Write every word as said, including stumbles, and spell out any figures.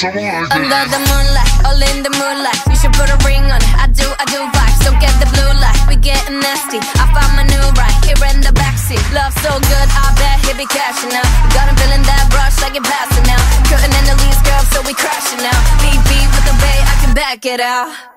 Under the moonlight, all in the moonlight. You should put a ring on it. I do, I do vibes. Don't get the blue light. We getting nasty. I found my new ride here in the backseat. Love so good, I bet he'll be cashing out. Got him feeling that rush like you're passing out. Cutting in the leaves, girl, so we crashing out. Beat beat with the bay, I can back it out.